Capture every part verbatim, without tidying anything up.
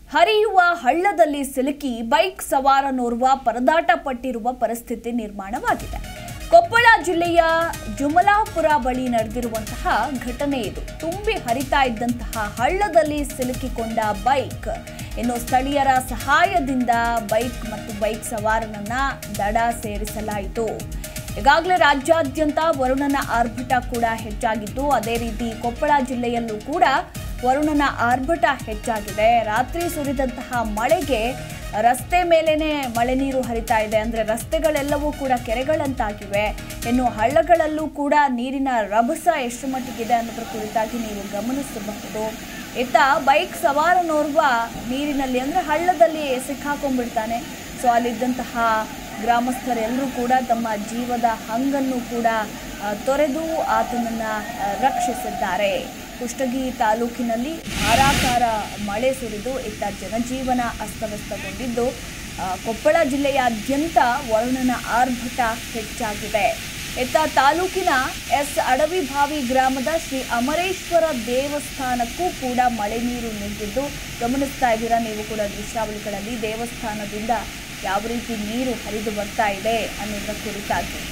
ಹರಿಯುವ ಹಳ್ಳದಲ್ಲಿ ಸಿಲುಕಿ ಬೈಕ್ ಸವಾರನೋರ್ವ ಪರದಾಟ ಪಟ್ಟಿರುವ ಪರಿಸ್ಥಿತಿ ನಿರ್ಮಾಣವಾಗಿದೆ. ಕೊಪ್ಪಳ ಜಿಲ್ಲೆಯ ಜುಮಲಾಪುರ ಬಳಿ ನಡೆದಿರುವಂತಹ ಘಟನೆ ಇದು. ತುಂಬಿ ಹರಿತಾ ಇದ್ದಂತಹ ಹಳ್ಳದಲ್ಲಿ ಸಿಲುಕಿಕೊಂಡ ಬೈಕ್ ಇನ್ನು ಸ್ಥಳೀಯರ ಸಹಾಯದಿಂದ ಬೈಕ್ ಮತ್ತು ಬೈಕ್ ಸವಾರನನ್ನ ದಡ ಸೇರಿಸಲಾಯಿತು. ಈಗಾಗಲೇ ರಾಜ್ಯಾದ್ಯಂತ ವರುಣನ ಆರ್ಭಟ ಕೂಡ ಹೆಚ್ಚಾಗಿದ್ದು, ಅದೇ ರೀತಿ ಕೊಪ್ಪಳ ಜಿಲ್ಲೆಯಲ್ಲೂ ಕೂಡ ವರುಣನ ಆರ್ಭಟ ಹೆಚ್ಚಾಗಿದೆ. ರಾತ್ರಿ ಸುರಿದಂತಹ ಮಳೆಗೆ ರಸ್ತೆ ಮೇಲೇನೆ ಮಳೆ ನೀರು ಹರಿತಾ ಇದೆ. ಅಂದ್ರೆ ರಸ್ತೆಗಳೆಲ್ಲವೂ ಕೂಡ ಕೆರೆಗಳಂತಾಗಿವೆ. ಇನ್ನು ಹಳ್ಳಗಳಲ್ಲೂ ಕೂಡ ನೀರಿನ ರಭಸ ಎಷ್ಟು ಮಟ್ಟಿಗಿದೆ ಅನ್ನೋದ್ರ ಕುರಿತಾಗಿ ನೀವು ಗಮನಿಸಬಹುದು. ಇತ್ತ ಬೈಕ್ ಸವಾರನೋರ್ವ ನೀರಿನಲ್ಲಿ ಅಂದ್ರೆ ಹಳ್ಳದಲ್ಲಿ ಸಿಕ್ಕಾಕೊಂಡ್ಬಿಡ್ತಾನೆ. ಸೊ ಅಲ್ಲಿದ್ದಂತಹ ಗ್ರಾಮಸ್ಥರೆಲ್ಲರೂ ಕೂಡ ತಮ್ಮ ಜೀವದ ಹಂಗನ್ನು ಕೂಡ ತೊರೆದು ಆತನನ್ನ ರಕ್ಷಿಸಿದ್ದಾರೆ. ಕುಷ್ಟಗಿ ತಾಲೂಕಿನಲ್ಲಿ ಧಾರಾಕಾರ ಮಳೆ ಸುರಿದು ಇತ್ತ ಜನಜೀವನ ಅಸ್ತವ್ಯಸ್ತಗೊಂಡಿದ್ದು, ಕೊಪ್ಪಳ ಜಿಲ್ಲೆಯಾದ್ಯಂತ ವರುಣನ ಆರ್ಭಟ ಹೆಚ್ಚಾಗಿದೆ. ಇತ್ತ ತಾಲೂಕಿನ ಎಸ್ ಅಡವಿಭಾವಿ ಗ್ರಾಮದ ಶ್ರೀ ಅಮರೇಶ್ವರ ದೇವಸ್ಥಾನಕ್ಕೂ ಕೂಡ ಮಳೆ ನೀರು ನುಗ್ಗಿದ್ದು ಗಮನಿಸ್ತಾ ಇದ್ದೀರಾ ನೀವು ಕೂಡ ದೃಶ್ಯಾವಳಿಗಳಲ್ಲಿ. ದೇವಸ್ಥಾನದಿಂದ ಯಾವ ರೀತಿ ನೀರು ಹರಿದು ಬರ್ತಾ ಇದೆ ಅನ್ನೋದರ ಕುರಿತಾಗಿ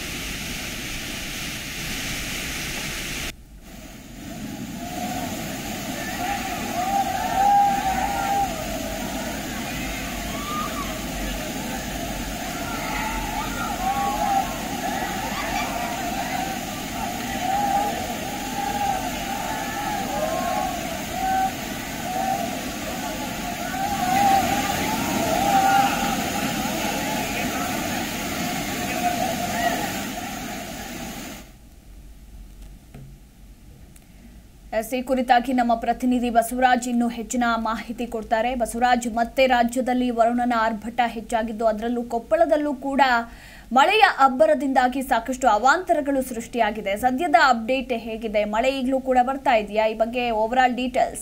ಈ ಕುರಿತಾಗಿ ನಮ್ಮ ಪ್ರತಿನಿಧಿ ಬಸವರಾಜ್ ಇನ್ನೂ ಹೆಚ್ಚಿನ ಮಾಹಿತಿ ಕೊಡ್ತಾರೆ. ಬಸವರಾಜ್, ಮತ್ತೆ ರಾಜ್ಯದಲ್ಲಿ ವರುಣನ ಆರ್ಭಟ ಹೆಚ್ಚಾಗಿದ್ದು, ಅದರಲ್ಲೂ ಕೊಪ್ಪಳದಲ್ಲೂ ಕೂಡ ಮಳೆಯ ಅಬ್ಬರದಿಂದಾಗಿ ಸಾಕಷ್ಟು ಅವಾಂತರಗಳು ಸೃಷ್ಟಿಯಾಗಿದೆ. ಸದ್ಯದ ಅಪ್ಡೇಟ್ ಹೇಗಿದೆ? ಮಳೆ ಈಗಲೂ ಕೂಡ ಬರ್ತಾ ಇದೆಯಾ? ಈ ಬಗ್ಗೆ ಓವರ್ ಆಲ್ ಡೀಟೇಲ್ಸ್.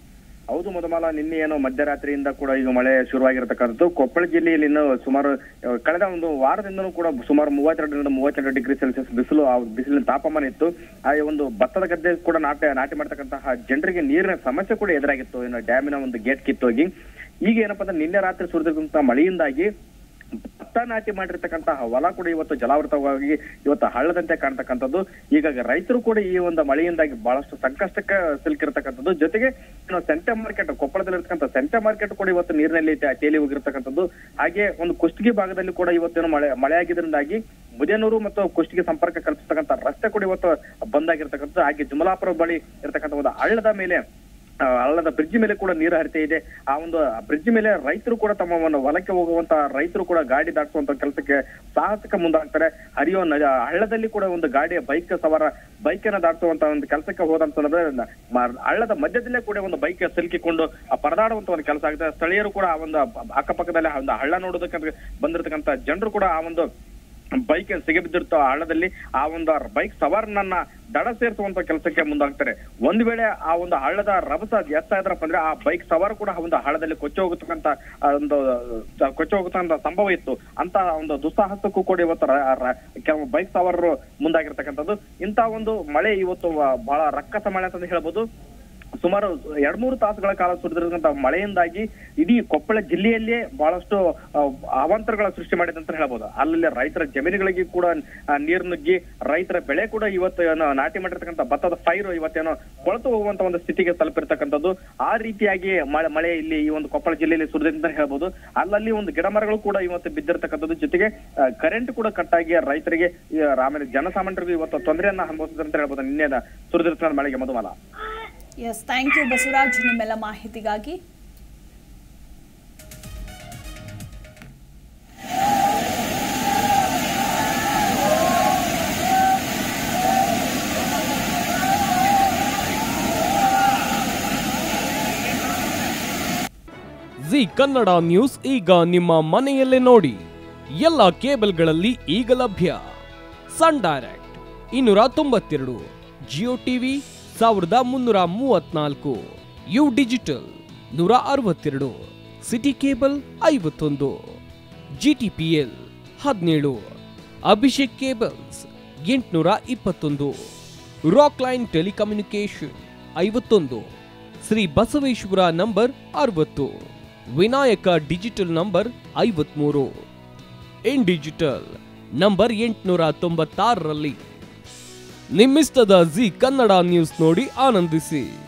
ಹೌದು ಮಧುಮಾಲ, ನಿನ್ನೆ ಏನು ಮಧ್ಯರಾತ್ರಿಯಿಂದ ಕೂಡ ಈಗ ಮಳೆ ಶುರುವಾಗಿರತಕ್ಕಂಥದ್ದು. ಕೊಪ್ಪಳ ಜಿಲ್ಲೆಯಲ್ಲಿ ಇನ್ನು ಸುಮಾರು ಕಳೆದ ಒಂದು ವಾರದಿಂದನೂ ಕೂಡ ಸುಮಾರು ಮೂವತ್ತೆರಡರಿಂದ ಮೂವತ್ತೆಂಟು ಡಿಗ್ರಿ ಸೆಲ್ಸಿಯಸ್ ಬಿಸಿಲು ಆ ಬಿಸಿಲಿನ ತಾಪಮಾನ ಇತ್ತು. ಆ ಒಂದು ಭತ್ತದ ಗದ್ದೆ ಕೂಡ ನಾಟಿ ನಾಟಿ ಮಾಡ್ತಕ್ಕಂತಹ ಜನರಿಗೆ ನೀರಿನ ಸಮಸ್ಯೆ ಕೂಡ ಎದುರಾಗಿತ್ತು. ಇನ್ನು ಡ್ಯಾಮಿನ ಒಂದು ಗೇಟ್ ಕಿತ್ತೋಗಿ ಈಗ ಏನಪ್ಪಾ ಅಂದ್ರೆ ನಿನ್ನೆ ರಾತ್ರಿ ಸುರಿದಿರುವಂತಹ ಮಳೆಯಿಂದಾಗಿ ಭತ್ತ ನಾಟಿ ಮಾಡಿರ್ತಕ್ಕಂತಹ ಹೊಲ ಕೂಡ ಇವತ್ತು ಜಲಾವೃತವಾಗಿ ಇವತ್ತು ಹಳ್ಳದಂತೆ ಕಾಣ್ತಕ್ಕಂಥದ್ದು. ಹೀಗಾಗಿ ರೈತರು ಕೂಡ ಈ ಒಂದು ಮಳೆಯಿಂದಾಗಿ ಬಹಳಷ್ಟು ಸಂಕಷ್ಟಕ್ಕೆ ಸಿಲುಕಿರ್ತಕ್ಕಂಥದ್ದು. ಜೊತೆಗೆ ಇನ್ನು ಸೆಂಟೆ ಮಾರ್ಕೆಟ್, ಕೊಪ್ಪಳದಲ್ಲಿರ್ತಕ್ಕಂಥ ಸೆಂಟೆ ಮಾರ್ಕೆಟ್ ಕೂಡ ಇವತ್ತು ನೀರಿನಲ್ಲಿ ತೇಲಿ ಹೋಗಿರ್ತಕ್ಕಂಥದ್ದು. ಹಾಗೆ ಒಂದು ಕುಷ್ಟಗಿ ಭಾಗದಲ್ಲಿ ಕೂಡ ಇವತ್ತೇನು ಮಳೆ ಮಳೆ ಆಗಿದ್ರಿಂದಾಗಿ ಮುದೇನೂರು ಮತ್ತು ಕುಷ್ಟಗಿ ಸಂಪರ್ಕ ಕಲ್ಪಿಸ್ತಕ್ಕಂಥ ರಸ್ತೆ ಕೂಡ ಇವತ್ತು ಬಂದ್ ಆಗಿರ್ತಕ್ಕಂಥದ್ದು. ಹಾಗೆ ಜುಮಲಾಪುರ ಬಳಿ ಇರ್ತಕ್ಕಂಥ ಒಂದು ಹಳ್ಳದ ಮೇಲೆ ಹಳ್ಳದ ಬ್ರಿಡ್ಜ್ ಮೇಲೆ ಕೂಡ ನೀರು ಹರಿತಾ ಇದೆ. ಆ ಒಂದು ಬ್ರಿಡ್ಜ್ ಮೇಲೆ ರೈತರು ಕೂಡ ತಮ್ಮ ಒಂದು ಹೊಲಕ್ಕೆ ಹೋಗುವಂತ ರೈತರು ಕೂಡ ಗಾಡಿ ದಾಟಿಸುವಂತ ಕೆಲಸಕ್ಕೆ ಸಾಹಸಕ್ಕೆ ಮುಂದಾಗ್ತಾರೆ. ಹರಿಯೋ ಹಳ್ಳದಲ್ಲಿ ಕೂಡ ಒಂದು ಗಾಡಿಯ ಬೈಕ್ ಸವಾರ ಬೈಕ್ ಅನ್ನ ದಾಟಿಸುವಂತ ಒಂದು ಕೆಲಸಕ್ಕೆ ಹೋದಂತಂದ್ರೆ ಹಳ್ಳದ ಮಧ್ಯದಲ್ಲೇ ಕೂಡ ಒಂದು ಬೈಕ್ ಸಿಲುಕಿಕೊಂಡು ಪರದಾಡುವಂತ ಒಂದು ಕೆಲಸ ಆಗುತ್ತೆ. ಸ್ಥಳೀಯರು ಕೂಡ ಆ ಒಂದು ಅಕ್ಕಪಕ್ಕದಲ್ಲಿ ಒಂದು ಹಳ್ಳ ನೋಡೋದಕ್ಕೆ ಬಂದಿರತಕ್ಕಂತ ಜನರು ಕೂಡ ಆ ಒಂದು ಬೈಕ್ ಸಿಗಿಬಿದ್ದಿರ್ತ ಹಳ್ಳದಲ್ಲಿ ಆ ಒಂದು ಬೈಕ್ ಸವಾರನನ್ನ ದಡ ಸೇರಿಸುವಂತ ಕೆಲಸಕ್ಕೆ ಮುಂದಾಗ್ತಾರೆ. ಒಂದ್ ವೇಳೆ ಆ ಒಂದು ಹಳ್ಳದ ರಭಸ ಎತ್ತಾ ಇದ್ರಪ್ಪ ಅಂದ್ರೆ ಆ ಬೈಕ್ ಸವಾರ ಕೂಡ ಒಂದು ಹಳ್ಳದಲ್ಲಿ ಕೊಚ್ಚಿ ಹೋಗತಕ್ಕಂತ ಒಂದು ಕೊಚ್ಚಿ ಹೋಗತಕ್ಕಂತ ಸಂಭವ ಇತ್ತು. ಅಂತ ಒಂದು ದುಸ್ಸಾಹಸಕ್ಕೂ ಕೂಡ ಇವತ್ತು ಕೆಲವು ಬೈಕ್ ಸವಾರರು ಮುಂದಾಗಿರ್ತಕ್ಕಂಥದ್ದು. ಇಂತ ಒಂದು ಮಳೆ ಇವತ್ತು ಬಹಳ ರಕ್ಕಸ ಮಳೆ ಅಂತ ಹೇಳ್ಬೋದು. ಸುಮಾರು ಎರಡ್ ಮೂರು ತಾಸುಗಳ ಕಾಲ ಸುರಿದಿರತಕ್ಕಂಥ ಮಳೆಯಿಂದಾಗಿ ಇಡೀ ಕೊಪ್ಪಳ ಜಿಲ್ಲೆಯಲ್ಲಿಯೇ ಬಹಳಷ್ಟು ಅವಾಂತರಗಳ ಸೃಷ್ಟಿ ಮಾಡಿದೆ ಅಂತ ಹೇಳ್ಬೋದು. ಅಲ್ಲಿ ರೈತರ ಜಮೀನುಗಳಿಗೆ ಕೂಡ ನೀರು ನುಗ್ಗಿ ರೈತರ ಬೆಳೆ ಕೂಡ ಇವತ್ತು ನಾಟಿ ಮಾಡಿರ್ತಕ್ಕಂಥ ಭತ್ತದ ಪೈರು ಇವತ್ತೇನೋ ಕೊಳೆತು ಹೋಗುವಂತ ಒಂದು ಸ್ಥಿತಿಗೆ ತಲುಪಿರ್ತಕ್ಕಂಥದ್ದು. ಆ ರೀತಿಯಾಗಿ ಮಳೆ ಮಳೆ ಇಲ್ಲಿ ಈ ಒಂದು ಕೊಪ್ಪಳ ಜಿಲ್ಲೆಯಲ್ಲಿ ಸುರಿದಿದೆ ಅಂತ ಹೇಳ್ಬೋದು. ಅಲ್ಲಲ್ಲಿ ಒಂದು ಗಿಡ ಮರಗಳು ಕೂಡ ಇವತ್ತು ಬಿದ್ದಿರ್ತಕ್ಕಂಥದ್ದು. ಜೊತೆಗೆ ಕರೆಂಟ್ ಕೂಡ ಕಟ್ಟಾಗಿ ರೈತರಿಗೆ ಆಮೇಲೆ ಜನಸಾಮಾನ್ಯರಿಗೂ ಇವತ್ತು ತೊಂದರೆಯನ್ನ ಅನುಭವಿಸಿದ್ರೆ ಅಂತ ಹೇಳ್ಬೋದು ನಿನ್ನೆ ಸುರಿದಿರ್ತಕ್ಕಂಥ ಮಳೆಗೆ. Madhumala, yes, thank you Basavaraj ನಿಮ್ಮೆಲ್ಲ ಮಾಹಿತಿಗಾಗಿ. ಜಿ ಕನ್ನಡ ನ್ಯೂಸ್ ಈಗ ನಿಮ್ಮ ಮನೆಯಲ್ಲೇ ನೋಡಿ. ಎಲ್ಲ ಕೇಬಲ್ಗಳಲ್ಲಿ ಈಗ ಲಭ್ಯ. ಸನ್ ಡೈರೆಕ್ಟ್ ಇನ್ನೂರ ತೊಂಬತ್ತೆರಡು, ಜಿಯೋ ಟಿವಿ ಸಾವಿರದ ಮುನ್ನೂರ ಮೂವತ್ನಾಲ್ಕು, ಯು ಡಿಜಿಟಲ್ ನೂರ ಅರವತ್ತೆರಡು, ಸಿಟಿ ಕೇಬಲ್ ಐವತ್ತೊಂದು, ಜಿಟಿಪಿಎಲ್ ಹದಿನೇಳು, ಅಭಿಷೇಕ್ ಕೇಬಲ್ಸ್ ಎಂಟುನೂರ ಇಪ್ಪತ್ತೊಂದು, ರಾಕ್ ಲೈನ್ ಟೆಲಿಕಮ್ಯುನಿಕೇಶನ್ ಐವತ್ತೊಂದು, ಶ್ರೀ ಬಸವೇಶ್ವರ ನಂಬರ್ ಅರವತ್ತು, ವಿನಾಯಕ ಡಿಜಿಟಲ್ ನಂಬರ್ ಐವತ್ಮೂರು, ಇನ್ ಡಿಜಿಟಲ್ ನಂಬರ್ ಎಂಟುನೂರ ತೊಂಬತ್ತಾರರಲ್ಲಿ. ನಿಮ್ಮಿಸ್ತದ ಜಿ ಕನ್ನಡ ನ್ಯೂಸ್ ನೋಡಿ ಆನಂದಿಸಿ.